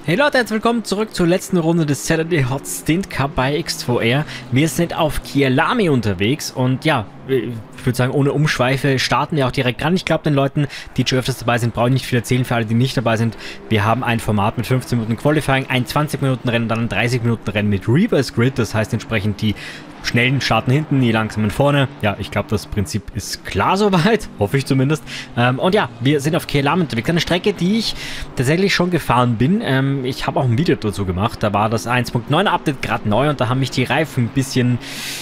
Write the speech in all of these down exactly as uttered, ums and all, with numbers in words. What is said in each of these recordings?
Hey Leute, herzlich willkommen zurück zur letzten Runde des Saturday Hot Stint Cup bei X zwei R. Wir sind auf Kyalami unterwegs und ja, ich würde sagen, ohne Umschweife starten wir auch direkt ran. Ich glaube, den Leuten, die schon öfters dabei sind, brauche ich nicht viel erzählen. Für alle, die nicht dabei sind, wir haben ein Format mit fünfzehn Minuten Qualifying, ein zwanzig Minuten Rennen, dann ein dreißig Minuten Rennen mit Reverse Grid. Das heißt entsprechend, die schnellen starten hinten, die langsamen vorne. Ja, ich glaube, das Prinzip ist klar soweit. Hoffe ich zumindest. Ähm, und ja, wir sind auf Kyalami unterwegs. Eine Strecke, die ich tatsächlich schon gefahren bin. Ähm, ich habe auch ein Video dazu gemacht. Da war das eins Punkt neun Update gerade neu und da haben mich die Reifen ein bisschen...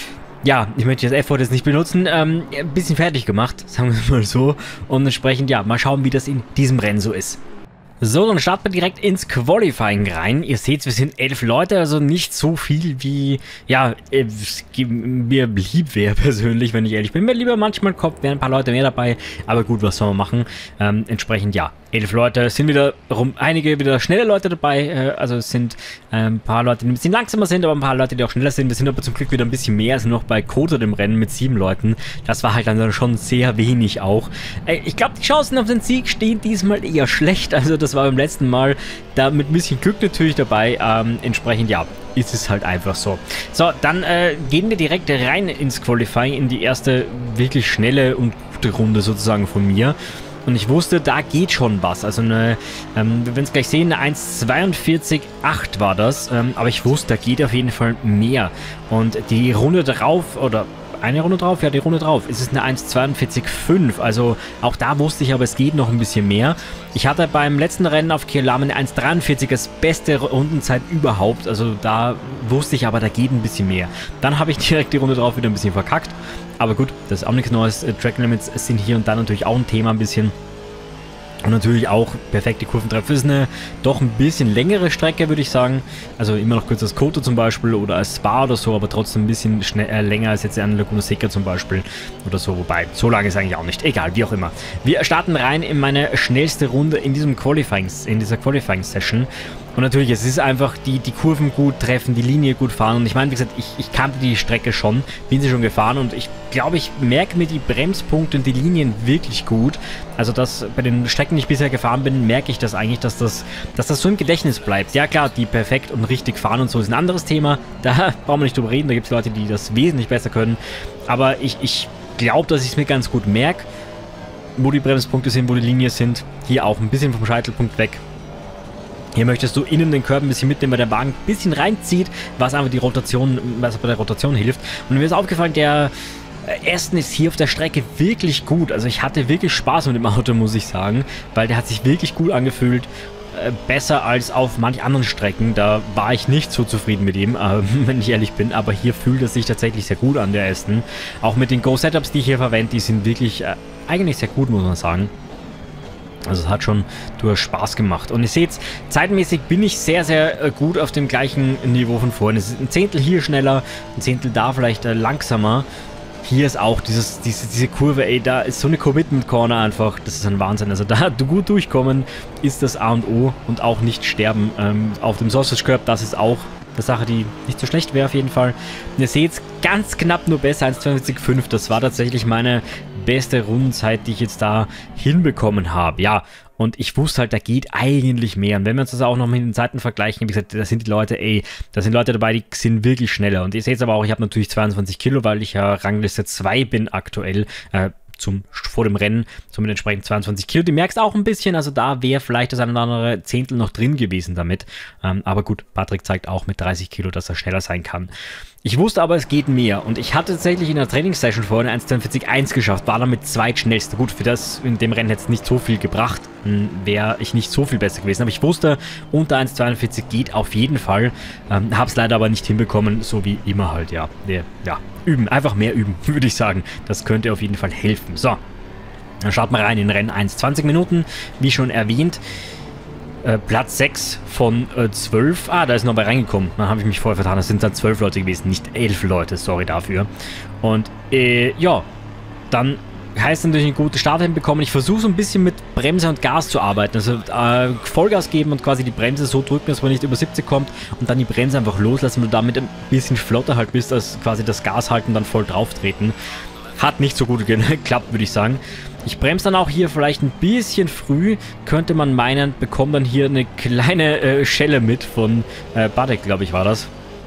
Ja, ich möchte das F-Wort jetzt nicht benutzen, ähm, ein bisschen fertig gemacht, sagen wir mal so. Und entsprechend, ja, mal schauen, wie das in diesem Rennen so ist. So, dann starten wir direkt ins Qualifying rein. Ihr seht, wir sind elf Leute, also nicht so viel wie, ja, es mir lieb wäre persönlich, wenn ich ehrlich bin. Mir lieber manchmal kommt, wären ein paar Leute mehr dabei, aber gut, was soll man machen? Ähm, entsprechend, ja, elf Leute, es sind wieder rum, einige wieder schnelle Leute dabei, äh, also es sind äh, ein paar Leute, die ein bisschen langsamer sind, aber ein paar Leute, die auch schneller sind. Wir sind aber zum Glück wieder ein bisschen mehr als noch bei Kota dem Rennen mit sieben Leuten. Das war halt dann schon sehr wenig auch. Äh, ich glaube, die Chancen auf den Sieg stehen diesmal eher schlecht, also das war beim letzten Mal da mit ein bisschen Glück natürlich dabei. Ähm, entsprechend, ja, ist es halt einfach so. So, dann äh, gehen wir direkt rein ins Qualifying, in die erste wirklich schnelle und gute Runde sozusagen von mir. Und ich wusste, da geht schon was. Also eine, ähm, wir werden es gleich sehen, eine eins zweiundvierzig acht war das. Ähm, aber ich wusste, da geht auf jeden Fall mehr. Und die Runde drauf, oder eine Runde drauf? Ja, die Runde drauf. Es ist eine eins zweiundvierzig fünf. Also auch da wusste ich, aber es geht noch ein bisschen mehr. Ich hatte beim letzten Rennen auf Kyalami eine eins dreiundvierzig als beste Rundenzeit überhaupt. Also da wusste ich aber, da geht ein bisschen mehr. Dann habe ich direkt die Runde drauf wieder ein bisschen verkackt. Aber gut, das ist auch nichts Neues. Track Limits sind hier und da natürlich auch ein Thema ein bisschen. Und natürlich auch perfekte Kurventreffen. Das ist eine doch ein bisschen längere Strecke, würde ich sagen. Also immer noch kürzer als Kota zum Beispiel oder als Spa oder so, aber trotzdem ein bisschen schnell, äh, länger als jetzt an Laguna Seca zum Beispiel oder so. Wobei, so lange ist eigentlich auch nicht. Egal, wie auch immer. Wir starten rein in meine schnellste Runde in diesem Qualifying, in dieser Qualifying-Session. Und natürlich, es ist einfach die, die Kurven gut treffen, die Linie gut fahren. Und ich meine, wie gesagt, ich, ich kannte die Strecke schon, bin sie schon gefahren und ich glaube, ich merke mir die Bremspunkte und die Linien wirklich gut. Also das bei den Strecken, die ich bisher gefahren bin, merke ich das eigentlich, dass das, dass das so im Gedächtnis bleibt. Ja klar, die perfekt und richtig fahren und so ist ein anderes Thema. Da brauchen wir nicht drüber reden, da gibt es Leute, die das wesentlich besser können. Aber ich, ich glaube, dass ich es mir ganz gut merke, wo die Bremspunkte sind, wo die Linien sind. Hier auch ein bisschen vom Scheitelpunkt weg. Hier möchtest du innen den Körper ein bisschen mitnehmen, weil der Wagen ein bisschen reinzieht, was einfach die Rotation, was bei der Rotation hilft. Und mir ist aufgefallen, der Aston ist hier auf der Strecke wirklich gut. Also ich hatte wirklich Spaß mit dem Auto, muss ich sagen, weil der hat sich wirklich gut angefühlt. Besser als auf manch anderen Strecken. Da war ich nicht so zufrieden mit ihm, äh, wenn ich ehrlich bin. Aber hier fühlt es sich tatsächlich sehr gut an, der Aston. Auch mit den Go-Setups, die ich hier verwende, die sind wirklich äh, eigentlich sehr gut, muss man sagen. Also es hat schon durch Spaß gemacht. Und ihr seht, zeitmäßig bin ich sehr, sehr gut auf dem gleichen Niveau von vorhin. Es ist ein Zehntel hier schneller, ein Zehntel da vielleicht äh, langsamer. Hier ist auch dieses, diese, diese Kurve, ey, da ist so eine Commitment Corner einfach, das ist ein Wahnsinn. Also da gut durchkommen ist das A und O und auch nicht sterben. Ähm, auf dem Sausage Curb, das ist auch eine Sache, die nicht so schlecht wäre auf jeden Fall. Und ihr seht, ganz knapp nur besser, eins zweiundvierzig fünf. Das war tatsächlich meine beste Rundenzeit, die ich jetzt da hinbekommen habe. Ja, und ich wusste halt, da geht eigentlich mehr. Und wenn wir uns das auch noch mit den Zeiten vergleichen, wie gesagt, da sind die Leute, ey, da sind Leute dabei, die sind wirklich schneller. Und ihr seht aber auch, ich habe natürlich zweiundzwanzig Kilo, weil ich ja Rangliste zwei bin aktuell, äh, Zum, vor dem Rennen, somit entsprechend zweiundzwanzig Kilo. Die merkst auch ein bisschen, also da wäre vielleicht das eine oder andere Zehntel noch drin gewesen damit. Ähm, aber gut, Patrick zeigt auch mit dreißig Kilo, dass er schneller sein kann. Ich wusste aber, es geht mehr. Und ich hatte tatsächlich in der Trainingssession vorhin eine eins zweiundvierzig eins geschafft, war damit zweitschnellste. Gut, für das in dem Rennen hätte es nicht so viel gebracht, wäre ich nicht so viel besser gewesen. Aber ich wusste, unter eins zweiundvierzig geht auf jeden Fall. Ähm, habe es leider aber nicht hinbekommen, so wie immer halt, ja. Ja, üben, einfach mehr üben, würde ich sagen. Das könnte auf jeden Fall helfen. So, dann starten wir rein in Rennen eins. zwanzig Minuten, wie schon erwähnt. Äh, Platz sechs von äh, zwölf. Ah, da ist noch bei reingekommen. Dann habe ich mich vorher vertan. Das sind dann zwölf Leute gewesen, nicht elf Leute. Sorry dafür. Und äh, ja, dann heißt natürlich einen guten Start hinbekommen. Ich versuche so ein bisschen mit Bremse und Gas zu arbeiten. Also äh, Vollgas geben und quasi die Bremse so drücken, dass man nicht über siebzig kommt und dann die Bremse einfach loslassen und du damit ein bisschen flotter halt bist, als quasi das Gas halten und dann voll drauf treten. hat nicht so gut geklappt, würde ich sagen. Ich bremse dann auch hier vielleicht ein bisschen früh, könnte man meinen, bekomme dann hier eine kleine äh, Schelle mit von äh, Badek, glaube ich, war das,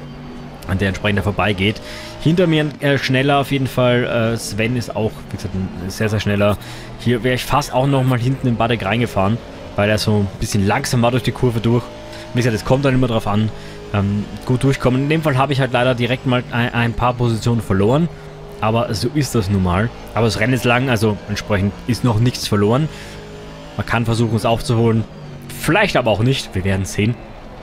an der entsprechend da vorbeigeht. Hinter mir äh, schneller auf jeden Fall, äh, Sven ist auch, wie gesagt, ein sehr, sehr schneller. Hier wäre ich fast auch nochmal hinten in Badek reingefahren, weil er so ein bisschen langsam war durch die Kurve durch. Wie gesagt, es kommt dann immer drauf an, ähm, gut durchkommen. In dem Fall habe ich halt leider direkt mal ein, ein paar Positionen verloren. Aber so ist das nun mal. Aber das Rennen ist lang, also entsprechend ist noch nichts verloren. Man kann versuchen, es aufzuholen. Vielleicht aber auch nicht. Wir werden sehen.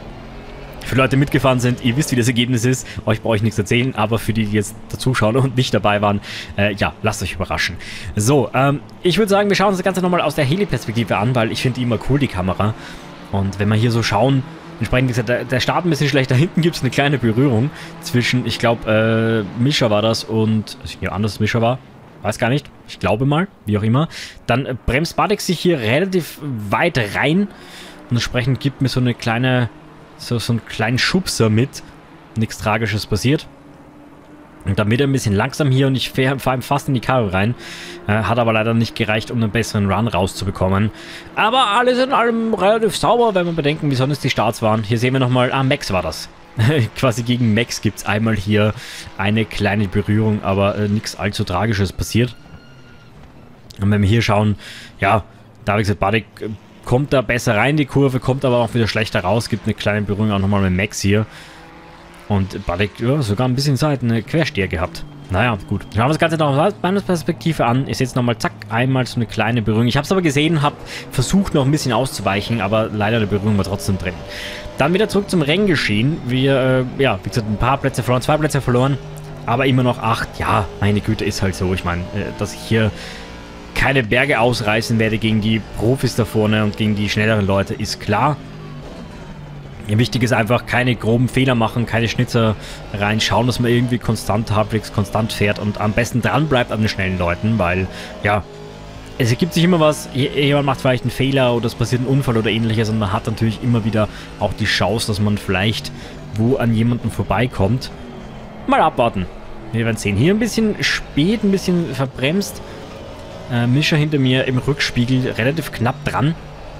Für Leute, die mitgefahren sind, ihr wisst, wie das Ergebnis ist. Euch brauche ich nichts erzählen. Aber für die, die jetzt dazuschauen und nicht dabei waren, äh, ja, lasst euch überraschen. So, ähm, ich würde sagen, wir schauen uns das Ganze nochmal aus der Heli-Perspektive an, weil ich finde die immer cool, die Kamera. Und wenn wir hier so schauen, entsprechend gesagt, der, der Start ein bisschen schlecht. Da hinten gibt es eine kleine Berührung zwischen, ich glaube, äh, Mischa war das und, also hier anders Mischa war, weiß gar nicht, ich glaube mal, wie auch immer. Dann äh, bremst Badek sich hier relativ weit rein und entsprechend gibt mir so eine kleine, so, so einen kleinen Schubser mit. Nichts Tragisches passiert. Und dann wird er ein bisschen langsam hier und ich fahre ihm fast in die Karre rein. Äh, hat aber leider nicht gereicht, um einen besseren Run rauszubekommen. Aber alles in allem relativ sauber, wenn wir bedenken, wie sonst die Starts waren. Hier sehen wir nochmal, ah, Max war das. Quasi gegen Max gibt es einmal hier eine kleine Berührung, aber äh, nichts allzu Tragisches passiert. Und wenn wir hier schauen, ja, da habe ich gesagt, Badek äh, kommt da besser rein, die Kurve, kommt aber auch wieder schlechter raus. Gibt eine kleine Berührung auch nochmal mit Max hier. Und Badek, ja, sogar ein bisschen Zeit, eine Quersteher gehabt. Naja, gut. Schauen wir das Ganze noch aus meiner Perspektive an. Ich sehe jetzt nochmal, zack, einmal so eine kleine Berührung. Ich habe es aber gesehen, habe versucht noch ein bisschen auszuweichen, aber leider die Berührung war trotzdem drin. Dann wieder zurück zum Renngeschehen. Wir, äh, ja, wie gesagt, ein paar Plätze verloren, zwei Plätze verloren, aber immer noch acht. Ja, meine Güte, ist halt so. Ich meine, äh, dass ich hier keine Berge ausreißen werde gegen die Profis da vorne und gegen die schnelleren Leute, ist klar. Wichtig ist einfach, keine groben Fehler machen, keine Schnitzer reinschauen, dass man irgendwie konstant, halbwegs konstant fährt und am besten dran bleibt an den schnellen Leuten, weil, ja, es ergibt sich immer was, jemand macht vielleicht einen Fehler oder es passiert ein Unfall oder ähnliches und man hat natürlich immer wieder auch die Chance, dass man vielleicht wo an jemanden vorbeikommt. Mal abwarten. Wir werden sehen. Hier ein bisschen spät, ein bisschen verbremst. Äh, Mischa hinter mir im Rückspiegel relativ knapp dran.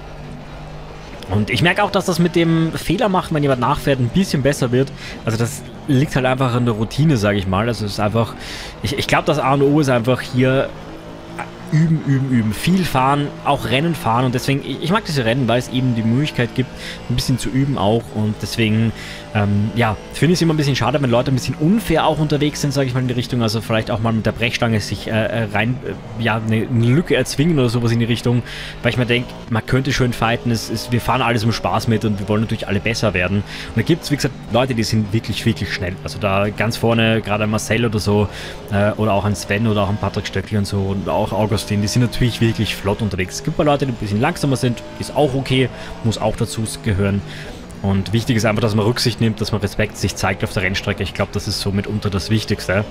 Und ich merke auch, dass das mit dem Fehler machen, wenn jemand nachfährt, ein bisschen besser wird. Also das liegt halt einfach an der Routine, sage ich mal. Also es ist einfach, ich, ich glaube, das A und O ist einfach hier üben, üben, üben. Viel fahren, auch Rennen fahren. Und deswegen, ich mag diese Rennen, weil es eben die Möglichkeit gibt, ein bisschen zu üben auch. Und deswegen, ähm, ja, finde ich es immer ein bisschen schade, wenn Leute ein bisschen unfair auch unterwegs sind, sage ich mal, in die Richtung. Also vielleicht auch mal mit der Brechstange sich äh, rein, äh, ja, eine, eine Lücke erzwingen oder sowas in die Richtung. Weil ich mir denke, man könnte schön fighten. Es, es, wir fahren alles im Spaß mit und wir wollen natürlich alle besser werden. Und da gibt es, wie gesagt, Leute, die sind wirklich, wirklich schnell. Also da ganz vorne, gerade Marcel oder so, äh, oder auch ein Sven oder auch ein Patrick Stöckli und so und auch August, die sind natürlich wirklich flott unterwegs. Es gibt ein paar Leute, die ein bisschen langsamer sind, ist auch okay, muss auch dazu gehören. Und wichtig ist einfach, dass man Rücksicht nimmt, dass man Respekt sich zeigt auf der Rennstrecke. Ich glaube, das ist so mitunter das Wichtigste.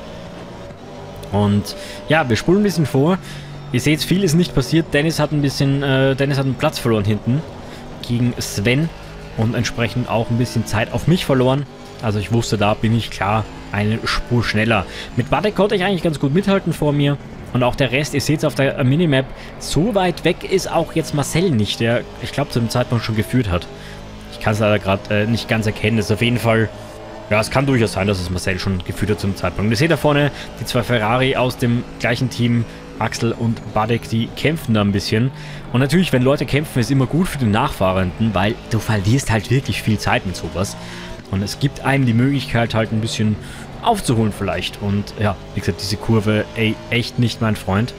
Und ja, wir spulen ein bisschen vor. Ihr seht, viel ist nicht passiert. Dennis hat ein bisschen, äh, Dennis hat einen Platz verloren hinten gegen Sven und entsprechend auch ein bisschen Zeit auf mich verloren. Also ich wusste, da bin ich klar eine Spur schneller. Mit Badek konnte ich eigentlich ganz gut mithalten vor mir. Und auch der Rest, ihr seht es auf der Minimap, so weit weg ist auch jetzt Marcel nicht, der, ich glaube, zu dem Zeitpunkt schon geführt hat. Ich kann es leider gerade äh, nicht ganz erkennen. Das ist auf jeden Fall, ja, es kann durchaus sein, dass es Marcel schon geführt hat zum Zeitpunkt. Und ihr seht da vorne die zwei Ferrari aus dem gleichen Team, Axel und Badek, die kämpfen da ein bisschen. Und natürlich, wenn Leute kämpfen, ist immer gut für den Nachfahrenden, weil du verlierst halt wirklich viel Zeit mit sowas. Und es gibt einem die Möglichkeit, halt ein bisschen aufzuholen vielleicht. Und ja, wie gesagt, diese Kurve, ey, echt nicht mein Freund.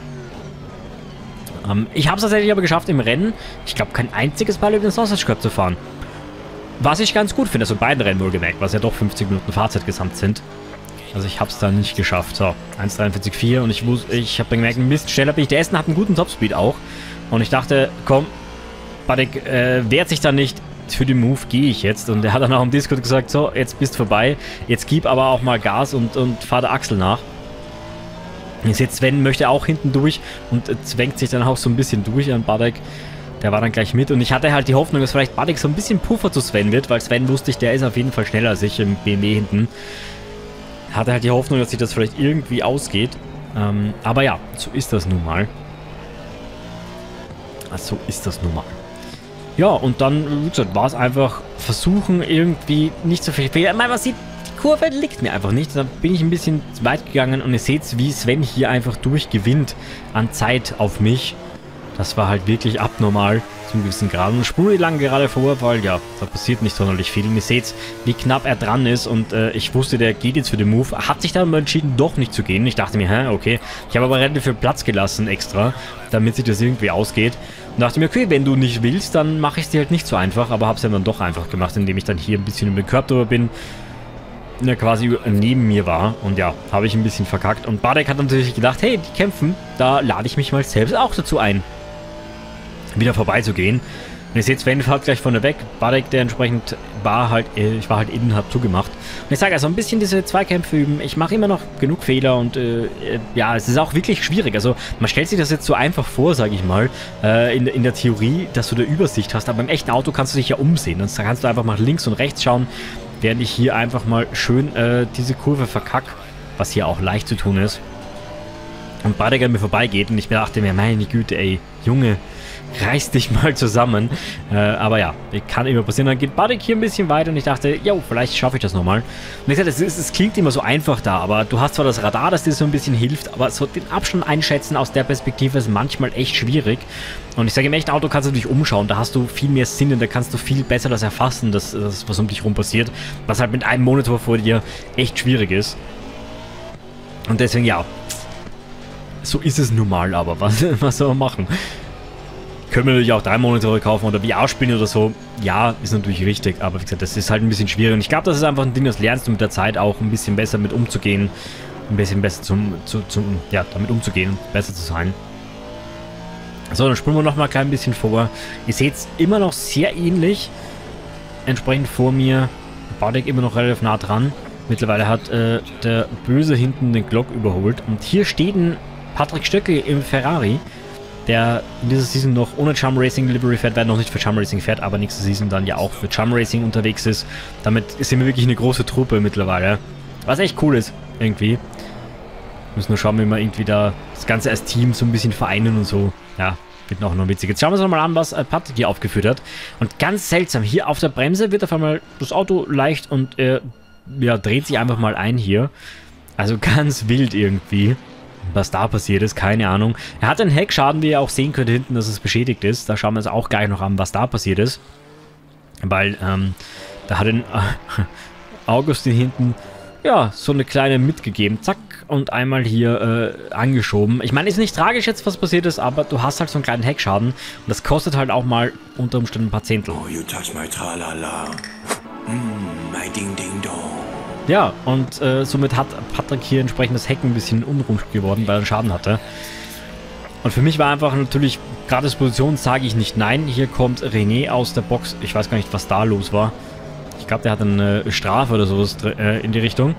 Ähm, ich habe es tatsächlich aber geschafft im Rennen, ich glaube, kein einziges Mal über den Sausage Cup zu fahren. Was ich ganz gut finde, also in beiden Rennen wohlgemerkt, was ja doch fünfzig Minuten Fahrzeit gesamt sind. Also ich habe es da nicht geschafft. So, eins dreiundvierzig Komma vier und ich, ich habe dann gemerkt, ein bisschen schneller bin ich. Der Essen hat einen guten Topspeed auch. Und ich dachte, komm, Badek äh, wehrt sich da nicht. Für den Move gehe ich jetzt. Und er hat dann auch im Discord gesagt, so, jetzt bist du vorbei. Jetzt gib aber auch mal Gas und, und fahr der Axel nach. Jetzt, jetzt Sven möchte auch hinten durch und äh, zwängt sich dann auch so ein bisschen durch an Badek. Der war dann gleich mit. Und ich hatte halt die Hoffnung, dass vielleicht Badek so ein bisschen Puffer zu Sven wird, weil Sven wusste ich, der ist auf jeden Fall schneller als ich im B M W hinten. Hatte halt die Hoffnung, dass sich das vielleicht irgendwie ausgeht. Ähm, aber ja, so ist das nun mal. So ist das nun mal. Ja, und dann, wie gesagt, war es einfach versuchen, irgendwie nicht so viel Fehler. Ich meine, man sieht, die Kurve liegt mir einfach nicht. Da bin ich ein bisschen zu weit gegangen und ihr seht, wie Sven hier einfach durchgewinnt an Zeit auf mich. Das war halt wirklich abnormal zum gewissen Grad. Und spule lang gerade vor, weil ja, da passiert nicht sonderlich viel. Und ihr seht, wie knapp er dran ist. Und äh, ich wusste, der geht jetzt für den Move. Hat sich dann aber entschieden, doch nicht zu gehen. Ich dachte mir, hä, okay. Ich habe aber relativ viel Platz gelassen extra, damit sich das irgendwie ausgeht. Und dachte mir, okay, wenn du nicht willst, dann mache ich es dir halt nicht so einfach. Aber habe es dann doch einfach gemacht, indem ich dann hier ein bisschen über den Körper drüber bin. Der quasi neben mir war. Und ja, habe ich ein bisschen verkackt. Und Badek hat natürlich gedacht, hey, die kämpfen. Da lade ich mich mal selbst auch dazu ein, wieder vorbeizugehen. Und ihr seht, Sven fährt gleich vorne weg. Badek, der entsprechend war halt, äh, ich war halt innen, hab zugemacht. Und ich sage also ein bisschen diese Zweikämpfe üben. Ich mache immer noch genug Fehler und äh, ja, es ist auch wirklich schwierig. Also man stellt sich das jetzt so einfach vor, sage ich mal, äh, in, in der Theorie, dass du da Übersicht hast. Aber im echten Auto kannst du dich ja umsehen. Und dann kannst du einfach mal links und rechts schauen, während ich hier einfach mal schön äh, diese Kurve verkack, was hier auch leicht zu tun ist. Und Badek an mir vorbeigeht und ich dachte mir, meine Güte, ey, Junge, reiß dich mal zusammen. Äh, aber ja, kann immer passieren. Dann geht Badek hier ein bisschen weiter und ich dachte, jo, vielleicht schaffe ich das nochmal. Und ich sagte, es, ist, es klingt immer so einfach da, aber du hast zwar das Radar, das dir so ein bisschen hilft, aber so den Abstand einschätzen aus der Perspektive ist manchmal echt schwierig. Und ich sage, im echten Auto kannst du dich umschauen, da hast du viel mehr Sinn und da kannst du viel besser das erfassen, das, das, was um dich rum passiert, was halt mit einem Monitor vor dir echt schwierig ist. Und deswegen, ja, so ist es nun mal, aber was, was soll man machen? Können wir natürlich auch drei Monitore kaufen oder V R spielen oder so. Ja, ist natürlich richtig, aber wie gesagt, das ist halt ein bisschen schwierig. Und ich glaube, das ist einfach ein Ding, das lernst du mit der Zeit auch ein bisschen besser mit umzugehen. Ein bisschen besser zum, zu, zum, ja, damit umzugehen und besser zu sein. So, dann spulen wir nochmal ein klein bisschen vor. Ihr seht es immer noch sehr ähnlich. Entsprechend vor mir. Badek immer noch relativ nah dran. Mittlerweile hat äh, der Böse hinten den Glock überholt. Und hier steht ein Patrick Stöckel im Ferrari, der in dieser Season noch ohne Chum Racing Livery fährt, wer noch nicht für Chum Racing fährt, aber nächste Season dann ja auch für Chum Racing unterwegs ist. Damit sind wir wirklich eine große Truppe mittlerweile. Was echt cool ist, irgendwie. Müssen nur schauen, wie wir irgendwie da das Ganze als Team so ein bisschen vereinen und so. Ja, wird auch noch witzig. Jetzt schauen wir uns nochmal an, was Patrick hier aufgeführt hat. Und ganz seltsam, hier auf der Bremse wird auf einmal das Auto leicht und äh, ja, dreht sich einfach mal ein hier. Also ganz wild irgendwie. Was da passiert ist, keine Ahnung. Er hat einen Heckschaden, wie ihr auch sehen könnt hinten, dass es beschädigt ist. Da schauen wir uns auch gleich noch an, was da passiert ist. Weil, ähm, da hat ein äh, Augustin hinten, ja, so eine kleine mitgegeben. Zack, und einmal hier äh, angeschoben. Ich meine, ist nicht tragisch jetzt, was passiert ist, aber du hast halt so einen kleinen Heckschaden. Und das kostet halt auch mal unter Umständen ein paar Zehntel. Oh, you touch my tralala. Mm, my ding ding dong. Ja, und äh, somit hat Patrick hier entsprechend das Heck ein bisschen unruhig geworden, weil er einen Schaden hatte. Und für mich war einfach natürlich, gerade als Position sage ich nicht nein. Hier kommt René aus der Box. Ich weiß gar nicht, was da los war. Ich glaube, der hat eine Strafe oder sowas äh, in die Richtung.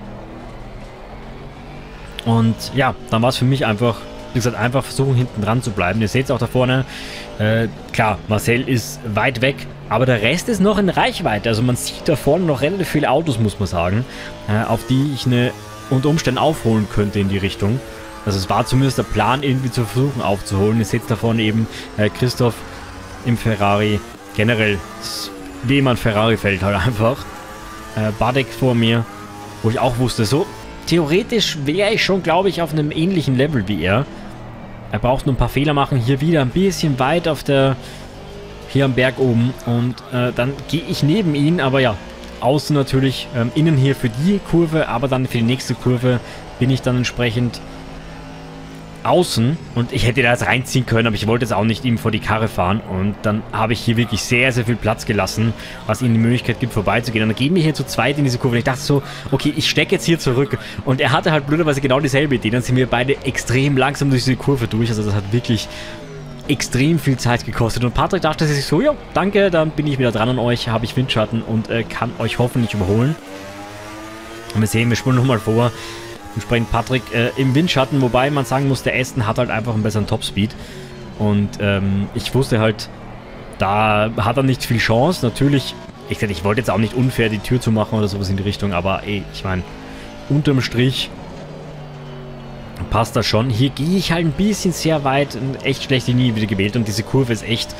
Und ja, dann war es für mich einfach, wie gesagt, einfach versuchen, hinten dran zu bleiben. Ihr seht es auch da vorne. Äh, klar, Marcel ist weit weg, aber der Rest ist noch in Reichweite. Also man sieht da vorne noch relativ viele Autos, muss man sagen, äh, auf die ich eine unter Umständen aufholen könnte in die Richtung. Also es war zumindest der Plan, irgendwie zu versuchen aufzuholen. Ihr seht da vorne eben äh, Christoph im Ferrari. Generell, wie man Ferrari fällt halt einfach. Äh, Badek vor mir, wo ich auch wusste, so theoretisch wäre ich schon, glaube ich, auf einem ähnlichen Level wie er. Er braucht nur ein paar Fehler machen. Hier wieder ein bisschen weit auf der... Hier am Berg oben. Und äh, dann gehe ich neben ihn. Aber ja, außen natürlich. Ähm, innen hier für die Kurve. Aber dann für die nächste Kurve bin ich dann entsprechend außen. Und ich hätte da jetzt reinziehen können. Aber ich wollte jetzt auch nicht ihm vor die Karre fahren. Und dann habe ich hier wirklich sehr, sehr viel Platz gelassen. Was ihm die Möglichkeit gibt, vorbeizugehen. Und dann gehen wir hier zu zweit in diese Kurve. Und ich dachte so, okay, ich stecke jetzt hier zurück. Und er hatte halt blöderweise genau dieselbe Idee. Dann sind wir beide extrem langsam durch diese Kurve durch. Also das hat wirklich extrem viel Zeit gekostet. Und Patrick dachte sich so, ja, danke, dann bin ich wieder dran an euch. Habe ich Windschatten und äh, kann euch hoffentlich überholen. Und wir sehen, wir spulen nochmal vor. Entsprechend Patrick äh, im Windschatten, wobei man sagen muss, der Aston hat halt einfach einen besseren Topspeed. Und ähm, ich wusste halt, da hat er nicht viel Chance. Natürlich, ich, ich wollte jetzt auch nicht unfair die Tür zu machen oder sowas in die Richtung, aber ey, ich meine, unterm Strich passt das schon. Hier gehe ich halt ein bisschen sehr weit, echt schlechte Linie wieder gewählt und diese Kurve ist echt,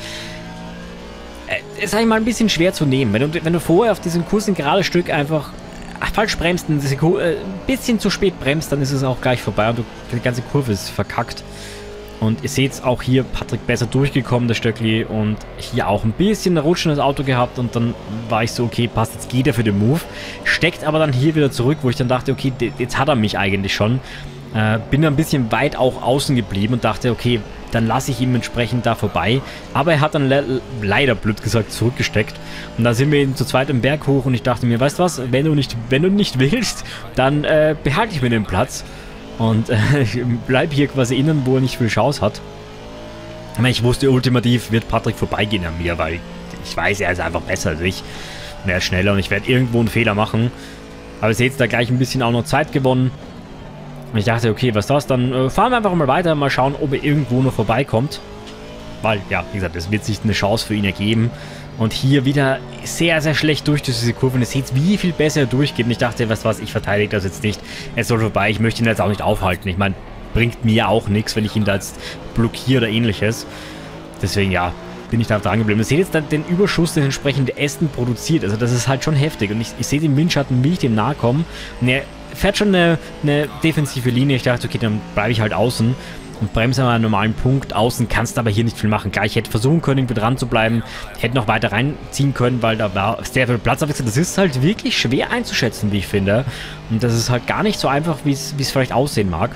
äh, sag ich mal, ein bisschen schwer zu nehmen. Wenn du, wenn du vorher auf diesem kurzen gerade Stück einfach falsch bremst und diese Kur äh, ein bisschen zu spät bremst, dann ist es auch gleich vorbei und du, die ganze Kurve ist verkackt. Und ihr seht auch hier, Patrick besser durchgekommen, der Stöckli, und hier auch ein bisschen rutschendes Auto gehabt und dann war ich so, okay, passt, jetzt geht er für den Move. Steckt aber dann hier wieder zurück, wo ich dann dachte, okay, jetzt hat er mich eigentlich schon. Äh, bin dann ein bisschen weit auch außen geblieben und dachte, okay, dann lasse ich ihm entsprechend da vorbei. Aber er hat dann le leider, blöd gesagt, zurückgesteckt. Und da sind wir eben zu zweit im Berg hoch und ich dachte mir, weißt du was, wenn du nicht, wenn du nicht willst, dann äh, behalte ich mir den Platz. Und äh, ich bleib hier quasi innen, wo er nicht viel Chance hat. Aber ich wusste, ultimativ wird Patrick vorbeigehen an mir, weil ich weiß, er ist einfach besser als ich. Und er ist schneller und ich werde irgendwo einen Fehler machen. Aber ihr seht da gleich ein bisschen auch noch Zeit gewonnen. Und ich dachte, okay, was das? Dann äh, fahren wir einfach mal weiter, mal schauen, ob er irgendwo noch vorbeikommt. Weil, ja, wie gesagt, es wird sich eine Chance für ihn ergeben. Und hier wieder sehr, sehr schlecht durch diese Kurve. Und ihr seht, wie viel besser er durchgeht. Und ich dachte, was was, ich verteidige das jetzt nicht. Er soll vorbei. Ich möchte ihn jetzt auch nicht aufhalten. Ich meine, bringt mir auch nichts, wenn ich ihn da jetzt blockiere oder ähnliches. Deswegen, ja, bin ich da dran geblieben. Ihr seht jetzt dann den Überschuss, den entsprechend Ästen produziert. Also das ist halt schon heftig. Und ich, ich sehe den Windschatten, wie ich dem nahe komme. Und er fährt schon eine, eine defensive Linie. Ich dachte, okay, dann bleibe ich halt außen. Und bremse an einem normalen Punkt. Außen kannst du aber hier nicht viel machen. Klar, ich hätte versuchen können, irgendwie dran zu bleiben. Ich hätte noch weiter reinziehen können, weil da war sehr viel Platz. Aber das ist halt wirklich schwer einzuschätzen, wie ich finde. Und das ist halt gar nicht so einfach, wie es vielleicht aussehen mag.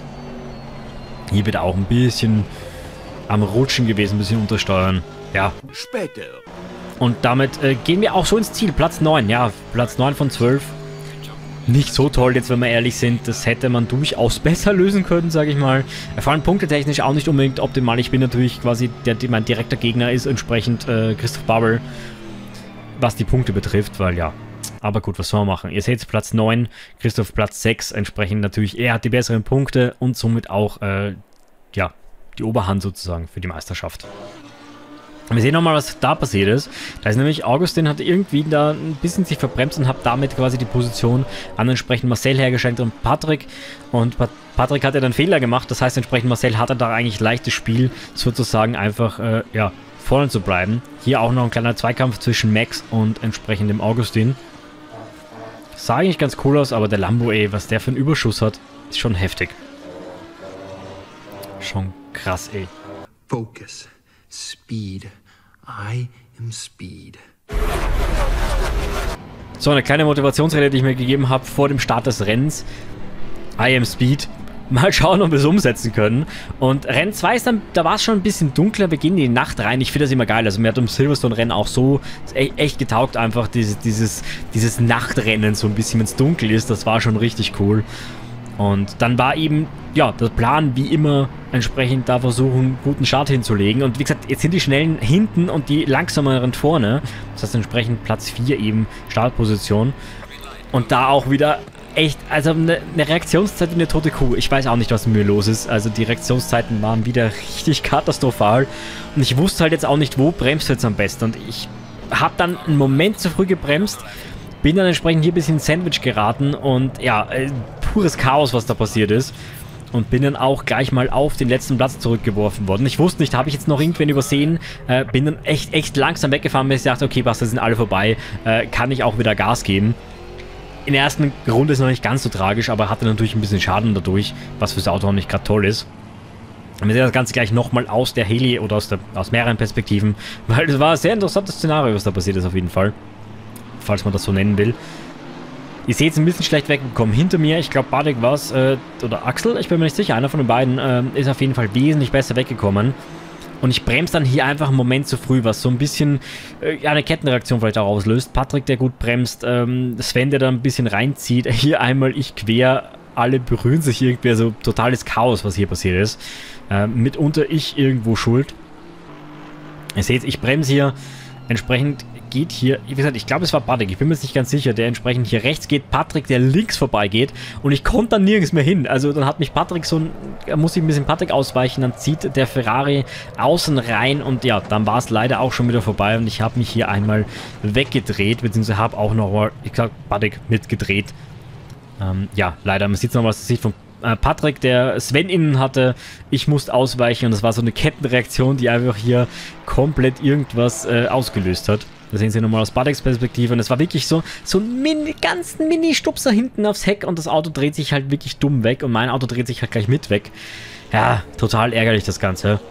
Hier wird auch ein bisschen am Rutschen gewesen, ein bisschen untersteuern. Ja. Später. Und damit äh, gehen wir auch so ins Ziel. Platz neun. Ja, Platz neun von zwölf. Nicht so toll jetzt, wenn wir ehrlich sind. Das hätte man durchaus besser lösen können, sage ich mal. Vor allem punktetechnisch auch nicht unbedingt optimal. Ich bin natürlich quasi, der, mein direkter Gegner ist entsprechend äh, Christoph Babel, was die Punkte betrifft, weil ja. Aber gut, was soll man machen? Ihr seht Platz neun, Christoph Platz sechs, entsprechend natürlich, er hat die besseren Punkte und somit auch, äh, ja, die Oberhand sozusagen für die Meisterschaft. Wir sehen nochmal, was da passiert ist. Da ist nämlich Augustin hat irgendwie da ein bisschen sich verbremst und hat damit quasi die Position an entsprechend Marcel hergeschenkt und Patrick. Und Pat Patrick hat ja dann Fehler gemacht. Das heißt, entsprechend Marcel hatte da eigentlich leichtes Spiel, sozusagen einfach, äh, ja, vorne zu bleiben. Hier auch noch ein kleiner Zweikampf zwischen Max und entsprechend dem Augustin. Sah eigentlich ganz cool aus, aber der Lambo, ey, was der für einen Überschuss hat, ist schon heftig. Schon krass, ey. Focus. Speed. I am Speed. So, eine kleine Motivationsrede, die ich mir gegeben habe vor dem Start des Rennens. I am Speed. Mal schauen, ob wir es umsetzen können. Und Rennen zwei ist dann, da war es schon ein bisschen dunkler. Wir gehen in die Nacht rein. Ich finde das immer geil. Also mir hat um Silverstone-Rennen auch so echt getaugt, einfach dieses, dieses, dieses Nachtrennen so ein bisschen, wenn es dunkel ist. Das war schon richtig cool. Und dann war eben, ja, der Plan, wie immer, entsprechend da versuchen, einen guten Start hinzulegen. Und wie gesagt, jetzt sind die Schnellen hinten und die langsameren vorne. Das heißt entsprechend Platz vier eben, Startposition. Und da auch wieder echt, also eine, eine Reaktionszeit wie eine tote Kuh. Ich weiß auch nicht, was mit mir los ist. Also die Reaktionszeiten waren wieder richtig katastrophal. Und ich wusste halt jetzt auch nicht, wo bremst du jetzt am besten. Und ich habe dann einen Moment zu früh gebremst. Bin dann entsprechend hier ein bisschen ins Sandwich geraten und ja, äh, pures Chaos, was da passiert ist. Und bin dann auch gleich mal auf den letzten Platz zurückgeworfen worden. Ich wusste nicht, habe ich jetzt noch irgendwen übersehen. Äh, bin dann echt, echt langsam weggefahren, bis ich dachte, okay, was, da sind alle vorbei. Äh, kann ich auch wieder Gas geben. In der ersten Runde ist noch nicht ganz so tragisch, aber hatte natürlich ein bisschen Schaden dadurch, was fürs Auto auch nicht gerade toll ist. Wir sehen das Ganze gleich nochmal aus der Heli oder aus, der, aus mehreren Perspektiven, weil das war ein sehr interessantes Szenario, was da passiert ist auf jeden Fall. Falls man das so nennen will. Ihr seht es ein bisschen schlecht weggekommen. Hinter mir, ich glaube Bartek war es, äh, oder Axel, ich bin mir nicht sicher, einer von den beiden, äh, ist auf jeden Fall wesentlich besser weggekommen. Und ich bremse dann hier einfach einen Moment zu früh, was so ein bisschen äh, ja, eine Kettenreaktion vielleicht auch auslöst. Patrick, der gut bremst, ähm, Sven, der da ein bisschen reinzieht. Hier einmal ich quer, alle berühren sich irgendwie, also totales Chaos, was hier passiert ist. Äh, mitunter ich irgendwo schuld. Ihr seht, ich bremse hier, entsprechend geht hier, wie gesagt, ich glaube es war Patrick, ich bin mir jetzt nicht ganz sicher, der entsprechend hier rechts geht, Patrick, der links vorbei geht und ich konnte dann nirgends mehr hin. Also dann hat mich Patrick so ein, er muss sich ein bisschen Patrick ausweichen, dann zieht der Ferrari außen rein und ja, dann war es leider auch schon wieder vorbei und ich habe mich hier einmal weggedreht, beziehungsweise habe auch nochmal, ich sag, Patrick mitgedreht. Ähm, ja, leider, man sieht es nochmal aus der Sicht von äh, Patrick, der Sven innen hatte, ich musste ausweichen und das war so eine Kettenreaktion, die einfach hier komplett irgendwas äh, ausgelöst hat. Da sehen Sie nochmal aus Patricks Perspektive und es war wirklich so, so ein mini, ganz Mini-Stupser hinten aufs Heck und das Auto dreht sich halt wirklich dumm weg und mein Auto dreht sich halt gleich mit weg. Ja, total ärgerlich das Ganze.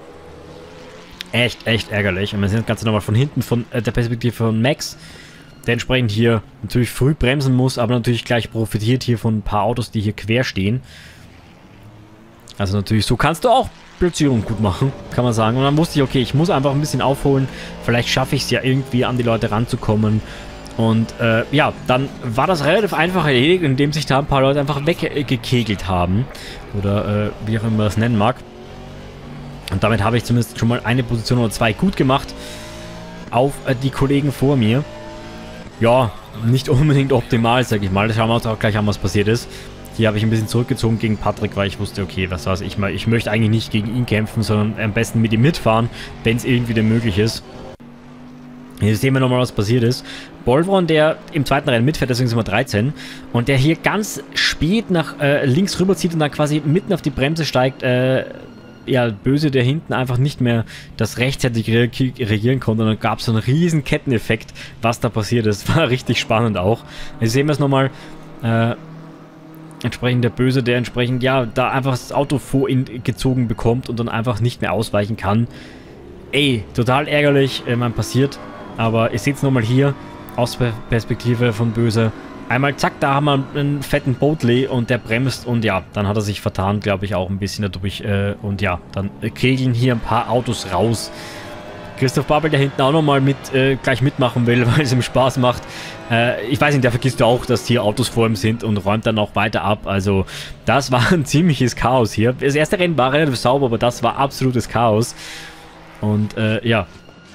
Echt, echt ärgerlich. Und wir sehen das Ganze nochmal von hinten, von äh, der Perspektive von Max, der entsprechend hier natürlich früh bremsen muss, aber natürlich gleich profitiert hier von ein paar Autos, die hier quer stehen. Also natürlich, so kannst du auch Platzierung gut machen, kann man sagen. Und dann wusste ich, okay, ich muss einfach ein bisschen aufholen. Vielleicht schaffe ich es ja irgendwie, an die Leute ranzukommen. Und äh, ja, dann war das relativ einfach erledigt, indem sich da ein paar Leute einfach weggekegelt haben. Oder äh, wie auch immer man das nennen mag. Und damit habe ich zumindest schon mal eine Position oder zwei gut gemacht auf äh, die Kollegen vor mir. Ja, nicht unbedingt optimal, sag ich mal. Das schauen wir uns auch gleich an, was passiert ist. Hier habe ich ein bisschen zurückgezogen gegen Patrick, weil ich wusste, okay, was war's, ich, ich möchte eigentlich nicht gegen ihn kämpfen, sondern am besten mit ihm mitfahren, wenn es irgendwie denn möglich ist. Hier sehen wir nochmal, was passiert ist. Bolvron, der im zweiten Rennen mitfährt, deswegen sind wir dreizehn, und der hier ganz spät nach äh, links rüberzieht und dann quasi mitten auf die Bremse steigt, äh, ja, Böse, der hinten einfach nicht mehr das rechtzeitig re regieren konnte. Und dann gab es so einen riesen Ketteneffekt, was da passiert ist. War richtig spannend auch. Jetzt sehen wir es nochmal. Äh, entsprechend der Böse, der entsprechend, ja, da einfach das Auto vor ihn gezogen bekommt und dann einfach nicht mehr ausweichen kann. Ey, total ärgerlich, äh, man passiert. Aber ihr seht es nochmal hier, aus der Perspektive von Böse. Einmal, zack, da haben wir einen fetten Boatley und der bremst und ja, dann hat er sich vertan, glaube ich, auch ein bisschen dadurch. Äh, und ja, dann kegeln hier ein paar Autos raus. Christoph Babel, der hinten auch nochmal mit, äh, gleich mitmachen will, weil es ihm Spaß macht. Äh, ich weiß nicht, der vergisst auch, dass hier Autos vor ihm sind und räumt dann auch weiter ab. Also, das war ein ziemliches Chaos hier. Das erste Rennen war relativ sauber, aber das war absolutes Chaos. Und, äh, ja.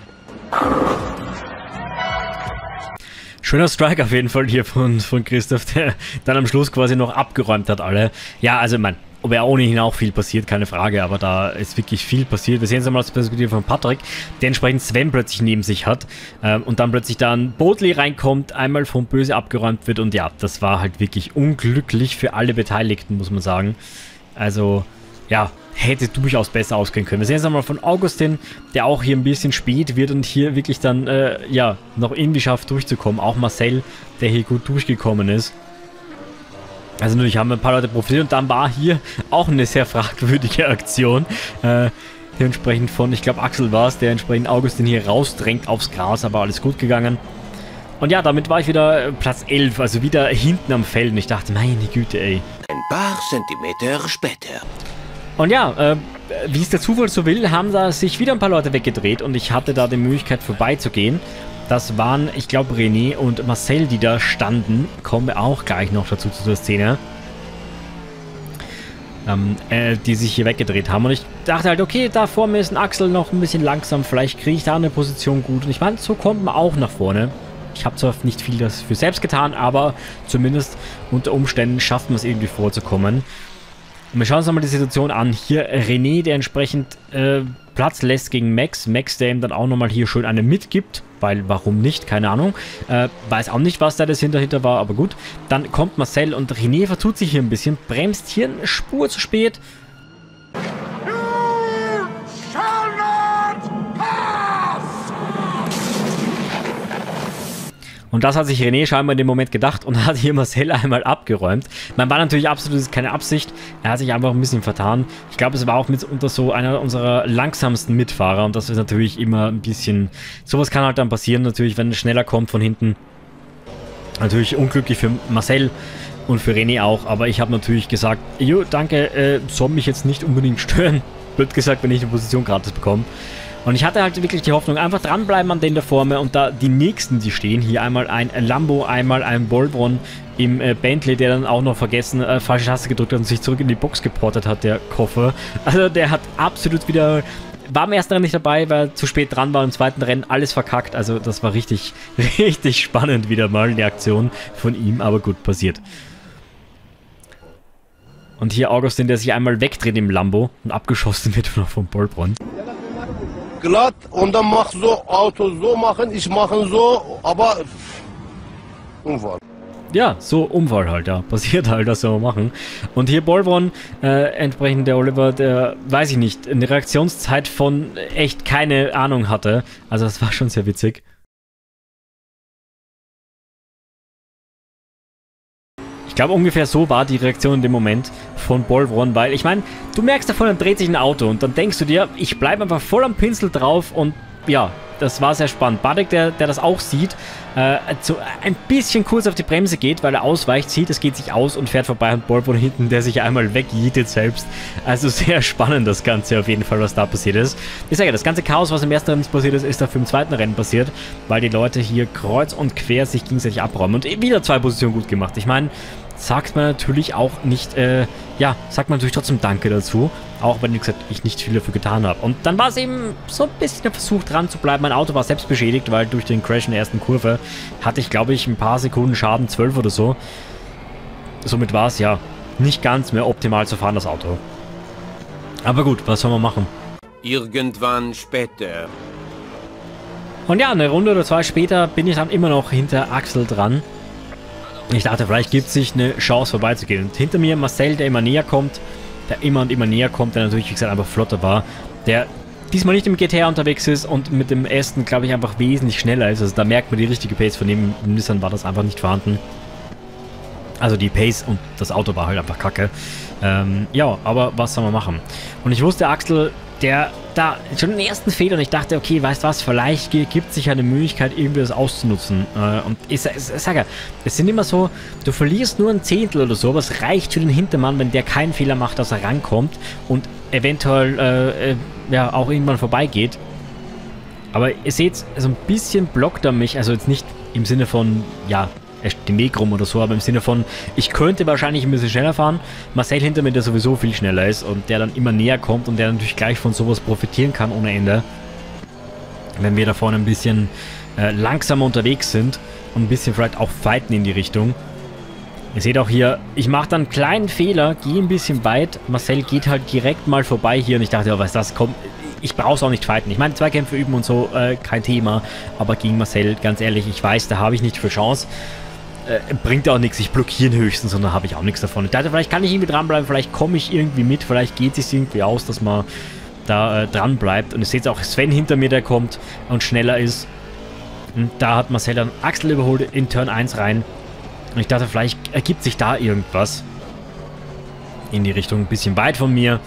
Schöner Strike auf jeden Fall hier von, von Christoph, der dann am Schluss quasi noch abgeräumt hat alle. Ja, also, man, ob er ohnehin auch viel passiert, keine Frage, aber da ist wirklich viel passiert. Wir sehen es einmal aus der Perspektive von Patrick, der entsprechend Sven plötzlich neben sich hat ähm, und dann plötzlich da ein Boatley reinkommt, einmal vom Böse abgeräumt wird und ja, das war halt wirklich unglücklich für alle Beteiligten, muss man sagen. Also, ja, hätte durchaus besser ausgehen können. Wir sehen es einmal von Augustin, der auch hier ein bisschen spät wird und hier wirklich dann, äh, ja, noch irgendwie schafft durchzukommen. Auch Marcel, der hier gut durchgekommen ist. Also natürlich haben ein paar Leute profitiert und dann war hier auch eine sehr fragwürdige Aktion. Äh, dementsprechend von, ich glaube Axel war es, der entsprechend Augustin hier rausdrängt aufs Gras, aber alles gut gegangen. Und ja, damit war ich wieder Platz elf, also wieder hinten am Feld und ich dachte, meine Güte, ey. Ein paar Zentimeter später. Und ja, äh, wie es der Zufall so will, haben da sich wieder ein paar Leute weggedreht und ich hatte da die Möglichkeit vorbeizugehen. Das waren, ich glaube, René und Marcel, die da standen. Kommen wir auch gleich noch dazu zu der Szene. Ähm, äh, die sich hier weggedreht haben. Und ich dachte halt, okay, da vor mir ist ein Axel noch ein bisschen langsam. Vielleicht kriege ich da eine Position gut. Und ich meine, so kommt man auch nach vorne. Ich habe zwar nicht viel dafür selbst getan, aber zumindest unter Umständen schafft man es irgendwie vorzukommen. Und wir schauen uns nochmal die Situation an. Hier René, der entsprechend äh, Platz lässt gegen Max. Max, der ihm dann auch nochmal hier schön eine mitgibt. Weil, warum nicht? Keine Ahnung. Äh, weiß auch nicht, was da das hinterhinter war, aber gut. Dann kommt Marcel und René vertut sich hier ein bisschen. Bremst hier eine Spur zu spät. Und das hat sich René scheinbar in dem Moment gedacht und hat hier Marcel einmal abgeräumt. Man war natürlich absolut keine Absicht. Er hat sich einfach ein bisschen vertan. Ich glaube, es war auch mitunter so einer unserer langsamsten Mitfahrer. Und das ist natürlich immer ein bisschen... Sowas kann halt dann passieren, natürlich, wenn es schneller kommt von hinten. Natürlich unglücklich für Marcel und für René auch. Aber ich habe natürlich gesagt, jo, danke, äh, soll mich jetzt nicht unbedingt stören. Blöd gesagt, wenn ich eine Position gratis bekomme. Und ich hatte halt wirklich die Hoffnung, einfach dranbleiben an den da vor mir und da die nächsten, die stehen, hier einmal ein Lambo, einmal ein Bolvron im äh, Bentley, der dann auch noch vergessen, äh, falsche Taste gedrückt hat und sich zurück in die Box geportet hat, der Koffer. Also der hat absolut wieder, war im ersten Rennen nicht dabei, weil er zu spät dran war, im zweiten Rennen alles verkackt. Also das war richtig, richtig spannend wieder mal, die Aktion von ihm, aber gut, passiert. Und hier Augustin, der sich einmal wegdreht im Lambo und abgeschossen wird vom Bolvron. Glatt und dann mach so, Auto so machen, ich mache so, aber Unfall. ja, so Unfall halt, ja. Passiert halt, das soll man machen. Und hier Bolbron, äh, entsprechend der Oliver, der, weiß ich nicht, eine Reaktionszeit von echt keine Ahnung hatte. Also das war schon sehr witzig. Ich glaube, ungefähr so war die Reaktion in dem Moment von Bolbron, weil ich meine, du merkst davon, dann dreht sich ein Auto und dann denkst du dir, ich bleibe einfach voll am Pinsel drauf und ja, das war sehr spannend. Badek, der, der das auch sieht, äh, so ein bisschen kurz auf die Bremse geht, weil er ausweicht, sieht, es geht sich aus und fährt vorbei und Bolbron hinten, der sich einmal wegjietet selbst. Also sehr spannend das Ganze auf jeden Fall, was da passiert ist. Ich sage ja, das ganze Chaos, was im ersten Rennen passiert ist, ist dafür im zweiten Rennen passiert, weil die Leute hier kreuz und quer sich gegenseitig abräumen und wieder zwei Positionen gut gemacht. Ich meine, sagt man natürlich auch nicht, äh, ja, sagt man natürlich trotzdem Danke dazu, auch wenn, wie gesagt, ich nicht viel dafür getan habe. Und dann war es eben so ein bisschen der Versuch dran zu bleiben. Mein Auto war selbst beschädigt, weil durch den Crash in der ersten Kurve hatte ich, glaube ich, ein paar Sekunden Schaden, zwölf oder so. Somit war es ja nicht ganz mehr optimal zu fahren, das Auto. Aber gut, was soll man machen? Irgendwann später. Und ja, eine Runde oder zwei später bin ich dann immer noch hinter Axel dran. Ich dachte, vielleicht gibt es sich eine Chance vorbeizugehen. Und hinter mir Marcel, der immer näher kommt, der immer und immer näher kommt, der natürlich, wie gesagt, einfach flotter war. Der diesmal nicht im G T R unterwegs ist und mit dem Aston, glaube ich, einfach wesentlich schneller ist. Also da merkt man die richtige Pace von dem. Im Nissan war das einfach nicht vorhanden. Also die Pace und das Auto war halt einfach kacke. Ähm, ja, aber was soll man machen? Und ich wusste, Axel, der da schon den ersten Fehler und ich dachte, okay, weißt du was, vielleicht gibt es sich eine Möglichkeit, irgendwie das auszunutzen. Äh, und ich, ich, ich sage ja, es sind immer so, du verlierst nur ein Zehntel oder so, aber es reicht für den Hintermann, wenn der keinen Fehler macht, dass er rankommt und eventuell äh, äh, ja auch irgendwann vorbeigeht. Aber ihr seht, so ein bisschen blockt er mich, also jetzt nicht im Sinne von, ja, er steht den Weg rum oder so, aber im Sinne von, ich könnte wahrscheinlich ein bisschen schneller fahren. Marcel hinter mir, der sowieso viel schneller ist und der dann immer näher kommt und der natürlich gleich von sowas profitieren kann ohne Ende. Wenn wir da vorne ein bisschen äh, langsamer unterwegs sind und ein bisschen vielleicht auch fighten in die Richtung. Ihr seht auch hier, ich mache dann einen kleinen Fehler, gehe ein bisschen weit. Marcel geht halt direkt mal vorbei hier und ich dachte, ja, was das kommt. Ich brauche es auch nicht fighten. Ich meine, Zweikämpfe üben und so, äh, kein Thema. Aber gegen Marcel, ganz ehrlich, ich weiß, da habe ich nicht viel Chance. Äh, bringt auch nichts, ich blockieren höchstens und da habe ich auch nichts davon. Ich dachte, vielleicht kann ich irgendwie dranbleiben, vielleicht komme ich irgendwie mit, vielleicht geht es sich irgendwie aus, dass man da äh, dran bleibt. Und ihr seht auch Sven hinter mir, der kommt und schneller ist. Und da hat Marcel dann Axel überholt in Turn eins rein. Und ich dachte, vielleicht ergibt sich da irgendwas. In die Richtung, ein bisschen weit von mir.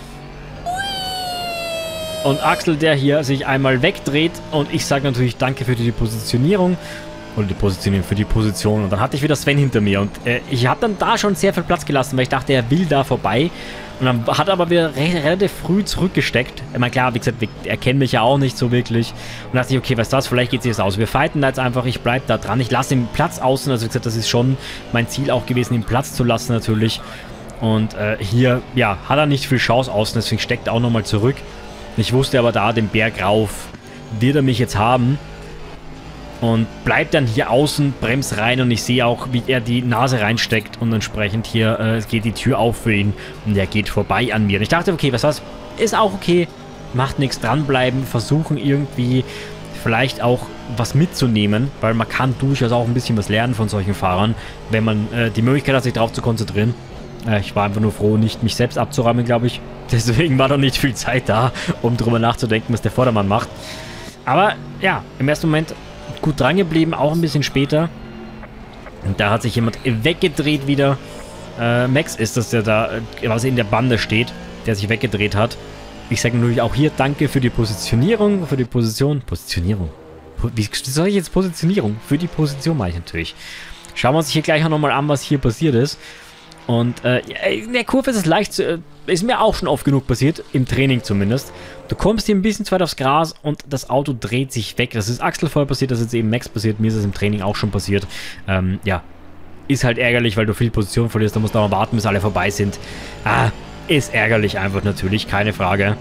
Und Axel, der hier sich einmal wegdreht und ich sage natürlich danke für die Positionierung. Oder die Positionierung für die Position. Und dann hatte ich wieder Sven hinter mir. Und äh, ich habe dann da schon sehr viel Platz gelassen, weil ich dachte, er will da vorbei. Und dann hat er aber wieder re relativ früh zurückgesteckt. Ich meine, klar, wie gesagt, er kennt mich ja auch nicht so wirklich. Und dachte ich, okay, weißt du was, vielleicht geht sich das aus. Wir fighten da jetzt einfach, ich bleibe da dran. Ich lasse ihm Platz außen. Also wie gesagt, das ist schon mein Ziel auch gewesen, ihm Platz zu lassen natürlich. Und äh, hier, ja, hat er nicht viel Chance außen. Deswegen steckt er auch nochmal zurück. Ich wusste aber da, den Berg rauf wird er mich jetzt haben. Und bleibt dann hier außen, bremst rein und ich sehe auch, wie er die Nase reinsteckt und entsprechend hier äh, geht die Tür auf für ihn und er geht vorbei an mir. Und ich dachte, okay, was was, ist auch okay, macht nichts, dranbleiben, versuchen irgendwie vielleicht auch was mitzunehmen, weil man kann durchaus auch ein bisschen was lernen von solchen Fahrern, wenn man äh, die Möglichkeit hat, sich darauf zu konzentrieren. Äh, ich war einfach nur froh, nicht mich selbst abzuräumen, glaube ich. Deswegen war da nicht viel Zeit da, um drüber nachzudenken, was der Vordermann macht. Aber ja, im ersten Moment gut dran geblieben, auch ein bisschen später. Und da hat sich jemand weggedreht wieder. Äh, Max ist das, der da quasi in der Bande steht, der sich weggedreht hat. Ich sage natürlich auch hier danke für die Positionierung, für die Position. Positionierung. Wie soll ich jetzt Positionierung? Für die Position mache ich natürlich. Schauen wir uns hier gleich auch nochmal an, was hier passiert ist. Und äh, in der Kurve ist es leicht, zu, äh, ist mir auch schon oft genug passiert, im Training zumindest. Du kommst hier ein bisschen zu weit aufs Gras und das Auto dreht sich weg. Das ist Axel vorher passiert, das ist jetzt eben Max passiert, mir ist es im Training auch schon passiert. Ähm, ja, ist halt ärgerlich, weil du viel Position verlierst, da musst du auch mal warten, bis alle vorbei sind. Ah, ist ärgerlich einfach natürlich, keine Frage.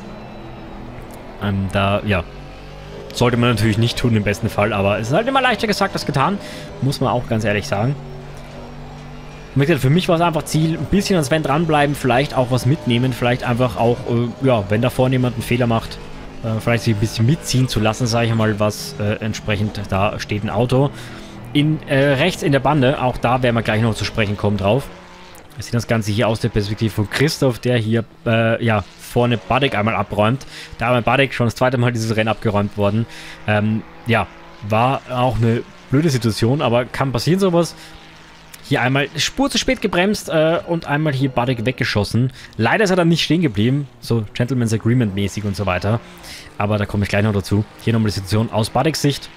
Ähm, da, ja, sollte man natürlich nicht tun im besten Fall, aber es ist halt immer leichter gesagt als getan, muss man auch ganz ehrlich sagen. Für mich war es einfach Ziel, ein bisschen an Sven dranbleiben, vielleicht auch was mitnehmen, vielleicht einfach auch, äh, ja, wenn da vorne jemand einen Fehler macht, äh, vielleicht sich ein bisschen mitziehen zu lassen, sage ich mal, was äh, entsprechend, da steht ein Auto. in, äh, rechts in der Bande, auch da werden wir gleich noch zu sprechen kommen drauf. Wir sehen das Ganze hier aus der Perspektive von Christoph, der hier, äh, ja, vorne Badek einmal abräumt. Da war Badek schon das zweite Mal dieses Rennen abgeräumt worden. Ähm, ja, war auch eine blöde Situation, aber kann passieren sowas. Hier einmal Spur zu spät gebremst äh, und einmal hier Badek weggeschossen. Leider ist er dann nicht stehen geblieben, so Gentleman's Agreement mäßig und so weiter. Aber da komme ich gleich noch dazu. Hier nochmal die Situation aus Badeks Sicht.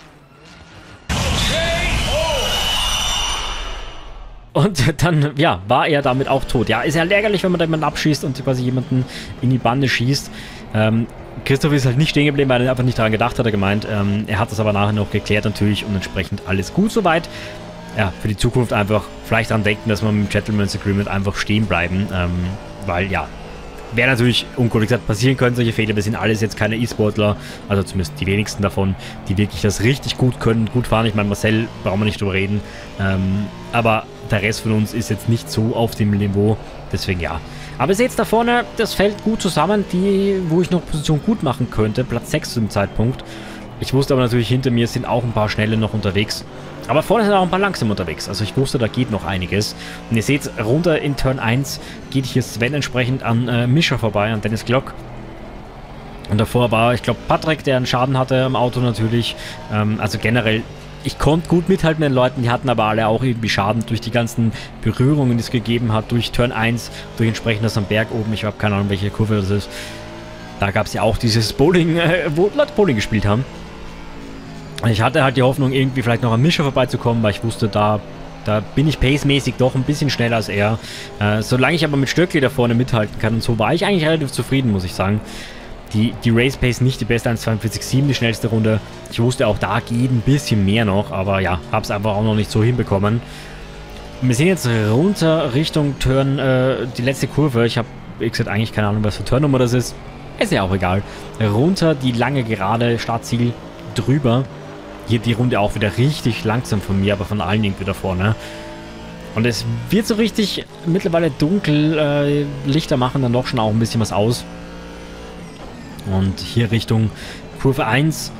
Und dann, ja, war er damit auch tot. Ja, ist ja ärgerlich, wenn man da jemanden abschießt und quasi jemanden in die Bande schießt. Ähm, Christoph ist halt nicht stehen geblieben, weil er einfach nicht daran gedacht hat, er gemeint. Ähm, er hat das aber nachher noch geklärt natürlich und entsprechend alles gut soweit. Ja, für die Zukunft einfach vielleicht daran denken, dass wir mit dem Gentleman's Agreement einfach stehen bleiben. Ähm, weil, ja, wäre natürlich uncool gesagt passieren können, solche Fehler. Wir sind alles jetzt keine E-Sportler, also zumindest die wenigsten davon, die wirklich das richtig gut können, gut fahren. Ich meine, Marcel, brauchen wir nicht drüber reden. Ähm, aber der Rest von uns ist jetzt nicht so auf dem Niveau, deswegen ja. Aber ihr seht da vorne, das fällt gut zusammen, die, wo ich noch Position gut machen könnte, Platz sechs zum Zeitpunkt. Ich wusste aber natürlich, hinter mir sind auch ein paar Schnelle noch unterwegs. Aber vorne sind auch ein paar langsam unterwegs. Also ich wusste, da geht noch einiges. Und ihr seht, runter in Turn eins geht hier Sven entsprechend an äh, Mischa vorbei, an Dennis Glock. Und davor war, ich glaube, Patrick, der einen Schaden hatte am Auto natürlich. Ähm, also generell, ich konnte gut mithalten mit den Leuten, die hatten aber alle auch irgendwie Schaden durch die ganzen Berührungen, die es gegeben hat, durch Turn eins, durch entsprechend das am Berg oben. Ich habe keine Ahnung, welche Kurve das ist. Da gab es ja auch dieses Bowling, äh, wo Leute Bowling gespielt haben. Ich hatte halt die Hoffnung, irgendwie vielleicht noch am Mischer vorbeizukommen, weil ich wusste, da, da bin ich pacemäßig doch ein bisschen schneller als er. Äh, solange ich aber mit Stöckli da vorne mithalten kann und so, war ich eigentlich relativ zufrieden, muss ich sagen. Die, die Race Pace nicht die beste eins zweiundvierzig Komma sieben, die schnellste Runde. Ich wusste auch, da geht ein bisschen mehr noch, aber ja, habe es einfach auch noch nicht so hinbekommen. Wir sind jetzt runter Richtung Turn, äh, die letzte Kurve. Ich habe, wie gesagt, eigentlich keine Ahnung, was für Turnnummer das ist. Ist ja auch egal. Runter die lange Gerade, Startziel drüber. Hier die Runde auch wieder richtig langsam von mir, aber von allen irgendwie da vorne. Und es wird so richtig mittlerweile dunkel. Äh, Lichter machen dann doch schon auch ein bisschen was aus. Und hier Richtung Kurve eins.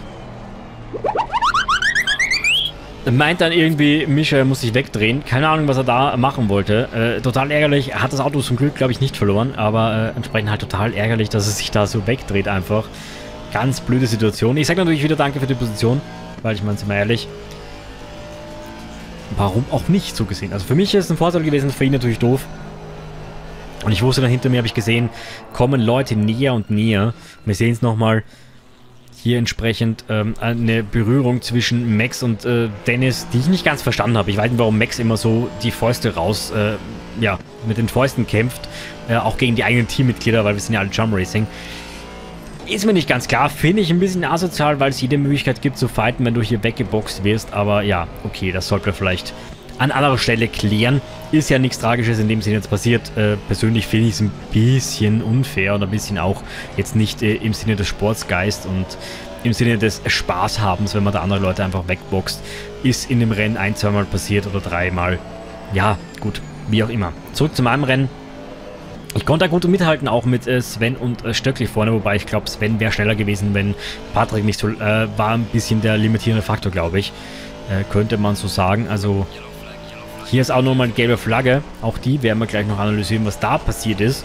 Meint dann irgendwie, Mischa muss sich wegdrehen. Keine Ahnung, was er da machen wollte. Äh, total ärgerlich. Er hat das Auto zum Glück, glaube ich, nicht verloren. Aber äh, entsprechend halt total ärgerlich, dass er sich da so wegdreht einfach. Ganz blöde Situation. Ich sage natürlich wieder danke für die Position. Weil ich meine, sind wir ehrlich, warum auch nicht so gesehen? Also für mich ist es ein Vorteil gewesen, für ihn natürlich doof. Und ich wusste dann, hinter mir habe ich gesehen, kommen Leute näher und näher. Wir sehen es nochmal hier entsprechend ähm, eine Berührung zwischen Max und äh, Dennis, die ich nicht ganz verstanden habe. Ich weiß nicht, warum Max immer so die Fäuste raus, äh, ja, mit den Fäusten kämpft. Äh, auch gegen die eigenen Teammitglieder, weil wir sind ja alle Jump Racing. Ist mir nicht ganz klar, finde ich ein bisschen asozial, weil es jede Möglichkeit gibt zu fighten, wenn du hier weggeboxt wirst. Aber ja, okay, das sollte man vielleicht an anderer Stelle klären. Ist ja nichts Tragisches in dem Sinne jetzt passiert. Äh, persönlich finde ich es ein bisschen unfair und ein bisschen auch jetzt nicht äh, im Sinne des Sportsgeist und im Sinne des Spaßhabens, wenn man da andere Leute einfach wegboxt. Ist in dem Rennen ein, zweimal passiert oder dreimal. Ja, gut, wie auch immer. Zurück zu meinem Rennen. Ich konnte da gut mithalten, auch mit äh, Sven und äh, Stöckli vorne, wobei ich glaube, Sven wäre schneller gewesen, wenn Patrick nicht so, äh, war ein bisschen der limitierende Faktor, glaube ich. Äh, könnte man so sagen. Also hier ist auch nochmal eine gelbe Flagge. Auch die werden wir gleich noch analysieren, was da passiert ist.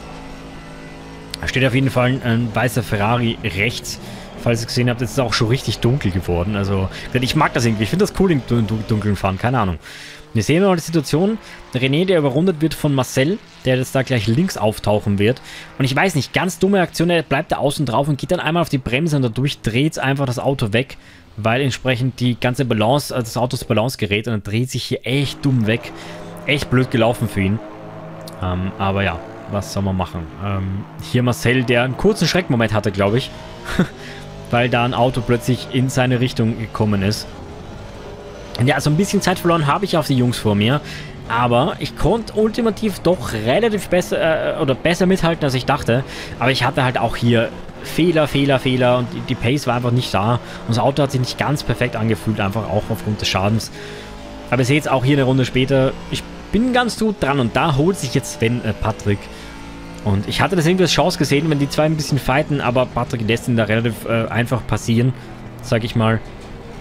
Da steht auf jeden Fall ein, ein weißer Ferrari rechts. Falls ihr es gesehen habt, ist es auch schon richtig dunkel geworden. Also ich mag das irgendwie. Ich finde das cool im Dunkeln fahren, keine Ahnung. Wir sehen noch die Situation, René, der überrundet wird von Marcel, der jetzt da gleich links auftauchen wird. Und ich weiß nicht, ganz dumme Aktion, er bleibt da außen drauf und geht dann einmal auf die Bremse und dadurch dreht einfach das Auto weg, weil entsprechend die ganze Balance, also das Auto das Balance gerät und dann dreht sich hier echt dumm weg. Echt blöd gelaufen für ihn. Ähm, aber ja, was soll man machen? Ähm, hier Marcel, der einen kurzen Schreckmoment hatte, glaube ich, weil da ein Auto plötzlich in seine Richtung gekommen ist. Ja, also ein bisschen Zeit verloren habe ich auf die Jungs vor mir, aber ich konnte ultimativ doch relativ besser, äh, oder besser mithalten, als ich dachte. Aber ich hatte halt auch hier Fehler, Fehler, Fehler und die, die Pace war einfach nicht da. Und das Auto hat sich nicht ganz perfekt angefühlt, einfach auch aufgrund des Schadens. Aber ihr seht es auch hier eine Runde später, ich bin ganz gut dran und da holt sich jetzt Sven äh, Patrick. Und ich hatte das irgendwie als Chance gesehen, wenn die zwei ein bisschen fighten, aber Patrick lässt ihn da relativ äh, einfach passieren, sag ich mal.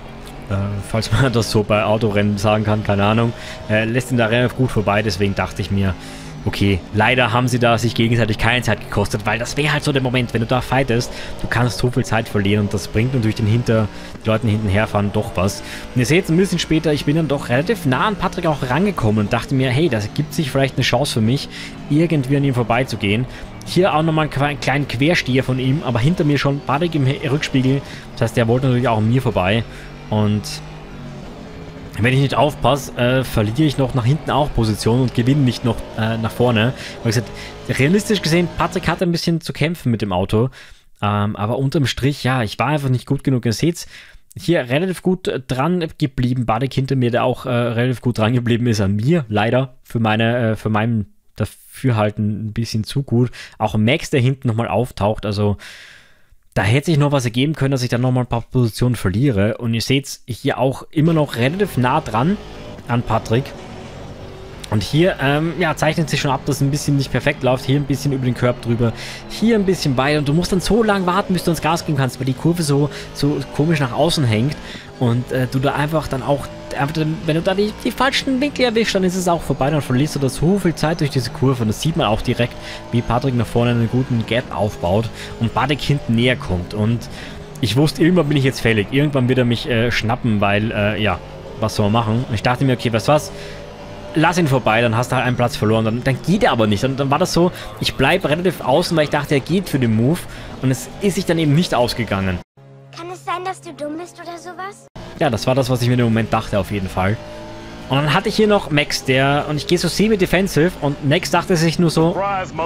Äh, falls man das so bei Autorennen sagen kann, keine Ahnung. Äh, lässt ihn da relativ gut vorbei, deswegen dachte ich mir, okay, leider haben sie da sich gegenseitig keine Zeit gekostet, weil das wäre halt so der Moment, wenn du da fightest, du kannst so viel Zeit verlieren und das bringt natürlich den hinter, die Leuten hinten herfahren doch was. Und ihr seht jetzt ein bisschen später, ich bin dann doch relativ nah an Patrick auch rangekommen und dachte mir, hey, das gibt sich vielleicht eine Chance für mich, irgendwie an ihm vorbeizugehen. Hier auch nochmal einen kleinen Quersteher von ihm, aber hinter mir schon Patrick im Rückspiegel, das heißt, der wollte natürlich auch an mir vorbei und wenn ich nicht aufpasse, äh, verliere ich noch nach hinten auch Position und gewinne nicht noch äh, nach vorne. Wie gesagt, realistisch gesehen, Patrick hatte ein bisschen zu kämpfen mit dem Auto. Ähm, aber unterm Strich, ja, ich war einfach nicht gut genug. Ihr seht hier relativ gut äh, dran geblieben. Patrick hinter mir, der auch äh, relativ gut dran geblieben ist an mir. Leider für meine, äh, für meinem Dafürhalten ein bisschen zu gut. Auch Max, der hinten nochmal auftaucht. Also da hätte sich noch was ergeben können, dass ich dann nochmal ein paar Positionen verliere. Und ihr seht hier auch immer noch relativ nah dran an Patrick. Und hier ähm, ja, zeichnet sich schon ab, dass es ein bisschen nicht perfekt läuft. Hier ein bisschen über den Curb drüber. Hier ein bisschen weiter. Und du musst dann so lange warten, bis du ins Gas geben kannst, weil die Kurve so, so komisch nach außen hängt. Und äh, du da einfach dann auch, einfach, wenn du da die, die falschen Winkel erwischst, dann ist es auch vorbei. Dann verlierst du da so viel Zeit durch diese Kurve. Und das sieht man auch direkt, wie Patrick nach vorne einen guten Gap aufbaut. Und Patrick hinten näher kommt. Und ich wusste, irgendwann bin ich jetzt fällig. Irgendwann wird er mich äh, schnappen, weil, äh, ja, was soll man machen? Und ich dachte mir, okay, weißt du was? Lass ihn vorbei, dann hast du halt einen Platz verloren. Dann, dann geht er aber nicht. Dann, dann war das so, ich bleibe relativ außen, weil ich dachte, er geht für den Move. Und es ist sich dann eben nicht ausgegangen. Kann es sein, dass du dumm bist oder sowas? Ja, das war das, was ich mir im Moment dachte, auf jeden Fall. Und dann hatte ich hier noch Max, der, und ich gehe so semi-defensive, und Max dachte sich nur so,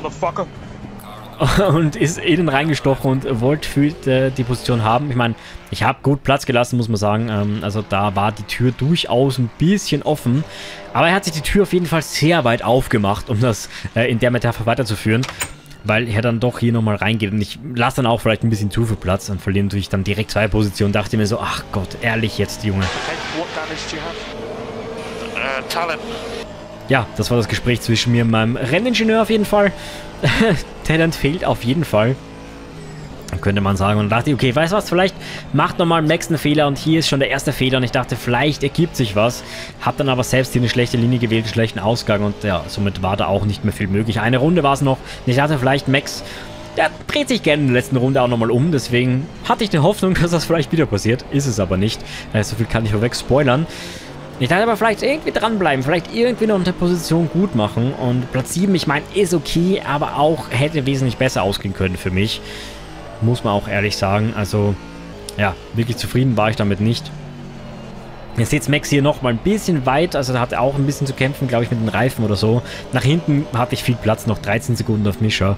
und ist innen reingestochen und wollte für äh, die Position haben. Ich meine, ich habe gut Platz gelassen, muss man sagen. Ähm, also da war die Tür durchaus ein bisschen offen. Aber er hat sich die Tür auf jeden Fall sehr weit aufgemacht, um das äh, in der Metapher weiterzuführen. Weil er dann doch hier nochmal reingeht. Und ich lasse dann auch vielleicht ein bisschen zu viel Platz und verliere natürlich dann direkt zwei Positionen. Dachte mir so, ach Gott, ehrlich jetzt, Junge. Ja, das war das Gespräch zwischen mir und meinem Renningenieur auf jeden Fall. Talent fehlt auf jeden Fall, könnte man sagen. Und dachte ich, okay, weißt du was, vielleicht macht nochmal Max einen Fehler und hier ist schon der erste Fehler und ich dachte, vielleicht ergibt sich was. Hab dann aber selbst hier eine schlechte Linie gewählt, einen schlechten Ausgang und ja, somit war da auch nicht mehr viel möglich. Eine Runde war es noch. Ich dachte vielleicht, Max, der dreht sich gerne in der letzten Runde auch nochmal um, deswegen hatte ich die Hoffnung, dass das vielleicht wieder passiert. Ist es aber nicht. Äh, so viel kann ich vorweg spoilern. Ich dachte aber vielleicht irgendwie dranbleiben, vielleicht irgendwie noch eine Position gut machen. Und Platz sieben, ich meine, ist okay, aber auch hätte wesentlich besser ausgehen können für mich. Muss man auch ehrlich sagen. Also, ja, wirklich zufrieden war ich damit nicht. Jetzt seht Max hier noch mal ein bisschen weit, also da hat er auch ein bisschen zu kämpfen, glaube ich, mit den Reifen oder so. Nach hinten hatte ich viel Platz, noch dreizehn Sekunden auf Mischer.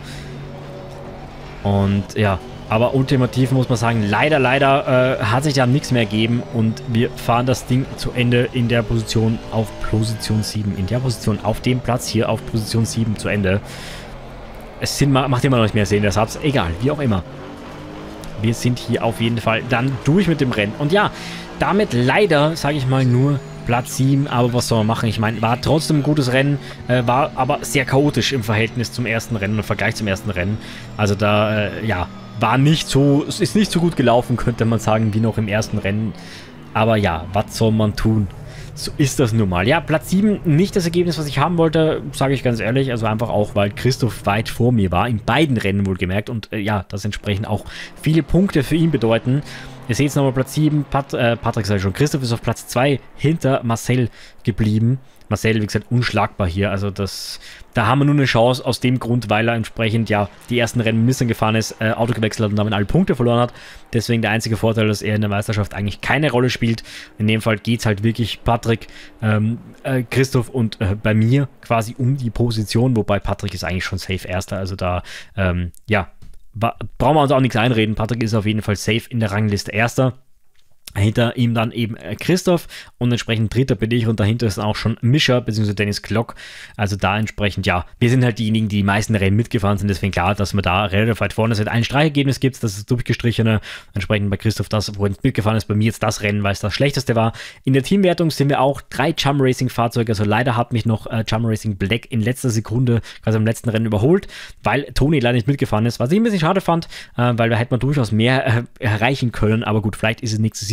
Und ja, aber ultimativ muss man sagen, leider, leider äh, hat sich da nichts mehr ergeben und wir fahren das Ding zu Ende in der Position auf Position sieben. In der Position, auf dem Platz hier auf Position sieben zu Ende. Es sind, macht immer noch nicht mehr Sinn, der Satz, egal, wie auch immer. Wir sind hier auf jeden Fall dann durch mit dem Rennen. Und ja, damit leider, sage ich mal, nur Platz sieben, aber was soll man machen? Ich meine, war trotzdem ein gutes Rennen, äh, war aber sehr chaotisch im Verhältnis zum ersten Rennen, im Vergleich zum ersten Rennen. Also da, äh, ja, war nicht so, es ist nicht so gut gelaufen, könnte man sagen, wie noch im ersten Rennen. Aber ja, was soll man tun? So ist das nun mal. Ja, Platz sieben, nicht das Ergebnis, was ich haben wollte, sage ich ganz ehrlich. Also einfach auch, weil Christoph weit vor mir war, in beiden Rennen wohlgemerkt. Und äh, ja, das entsprechend auch viele Punkte für ihn bedeuten. Ihr seht es nochmal, Platz sieben, Pat, äh, Patrick sage ich schon, Christoph ist auf Platz zwei hinter Marcel geblieben. Marcel, wie gesagt, unschlagbar hier. Also das, da haben wir nur eine Chance aus dem Grund, weil er entsprechend ja die ersten Rennen Missern gefahren ist, äh, Auto gewechselt hat und damit alle Punkte verloren hat. Deswegen der einzige Vorteil, dass er in der Meisterschaft eigentlich keine Rolle spielt. In dem Fall geht es halt wirklich Patrick, ähm, äh, Christoph und äh, bei mir quasi um die Position, wobei Patrick ist eigentlich schon safe Erster. Also da, ähm, ja, brauchen wir uns auch nichts einreden. Patrick ist auf jeden Fall safe in der Rangliste Erster. Hinter ihm dann eben Christoph und entsprechend Dritter bin ich und dahinter ist auch schon Mischer bzw. Dennis Glock. Also da entsprechend, ja, wir sind halt diejenigen, die die meisten Rennen mitgefahren sind, deswegen klar, dass wir da relativ weit vorne sind. Ein Streichergebnis gibt es, das ist durchgestrichene, entsprechend bei Christoph das, wo er mitgefahren ist, bei mir jetzt das Rennen, weil es das schlechteste war. In der Teamwertung sind wir auch drei Chum Racing Fahrzeuge, also leider hat mich noch äh, Chum Racing Black in letzter Sekunde, quasi im letzten Rennen überholt, weil Toni leider nicht mitgefahren ist, was ich ein bisschen schade fand, äh, weil da hätte man durchaus mehr äh, erreichen können, aber gut, vielleicht ist es nächste Season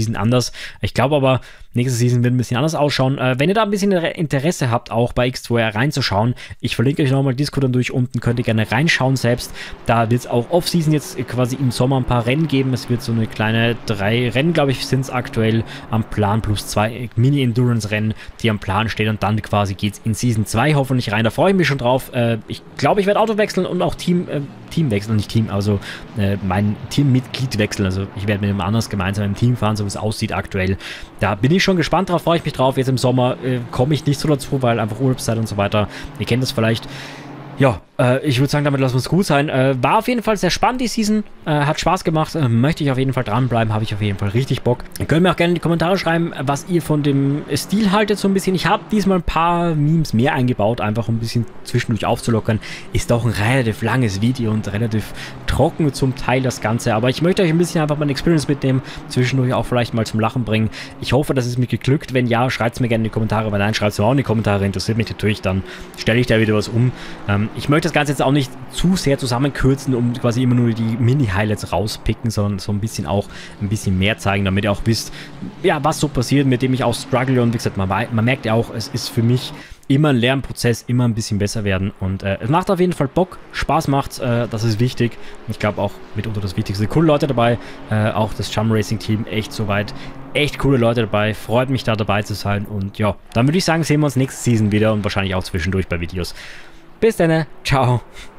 Season anders. Ich glaube aber, nächste Season wird ein bisschen anders ausschauen. Äh, wenn ihr da ein bisschen Interesse habt, auch bei X zwei R reinzuschauen, ich verlinke euch nochmal Discord dann durch unten, könnt ihr gerne reinschauen selbst. Da wird es auch Off-Season jetzt quasi im Sommer ein paar Rennen geben. Es wird so eine kleine drei Rennen, glaube ich, sind es aktuell am Plan, plus zwei Mini-Endurance-Rennen, die am Plan stehen und dann quasi geht es in Season zwei hoffentlich rein. Da freue ich mich schon drauf. Äh, ich glaube, ich werde Auto wechseln und auch Team, äh, Team wechseln, nicht Team, also äh, mein Teammitglied wechseln. Also ich werde mit einem anders gemeinsam im Team fahren, so wie es aussieht aktuell. Da bin ich schon gespannt drauf, freue ich mich drauf. Jetzt im Sommer äh, komme ich nicht so dazu, weil einfach Urlaubszeit und so weiter. Ihr kennt das vielleicht. Ja, äh, ich würde sagen, damit lassen wir es gut sein. Äh, war auf jeden Fall sehr spannend die Season. Äh, hat Spaß gemacht. Äh, möchte ich auf jeden Fall dranbleiben. Habe ich auf jeden Fall richtig Bock. Ihr könnt mir auch gerne in die Kommentare schreiben, was ihr von dem Stil haltet so ein bisschen. Ich habe diesmal ein paar Memes mehr eingebaut, einfach um ein bisschen zwischendurch aufzulockern. Ist doch ein relativ langes Video und relativ trocken zum Teil das Ganze. Aber ich möchte euch ein bisschen einfach meine Experience mitnehmen. Zwischendurch auch vielleicht mal zum Lachen bringen. Ich hoffe, das ist mir geglückt. Wenn ja, schreibt es mir gerne in die Kommentare. Wenn nein, schreibt es mir auch in die Kommentare. Interessiert mich natürlich. Dann stelle ich da wieder was um. Ähm, Ich möchte das Ganze jetzt auch nicht zu sehr zusammenkürzen, um quasi immer nur die Mini-Highlights rauspicken, sondern so ein bisschen auch ein bisschen mehr zeigen, damit ihr auch wisst, ja, was so passiert, mit dem ich auch struggle. Und wie gesagt, man, man merkt ja auch, es ist für mich immer ein Lernprozess, immer ein bisschen besser werden. Und äh, es macht auf jeden Fall Bock, Spaß macht, äh, das ist wichtig. Ich glaube auch mitunter das Wichtigste. Coole Leute dabei, äh, auch das Jump Racing Team, echt soweit. Echt coole Leute dabei, freut mich da dabei zu sein. Und ja, dann würde ich sagen, sehen wir uns nächste Season wieder und wahrscheinlich auch zwischendurch bei Videos. Bis dann, ciao.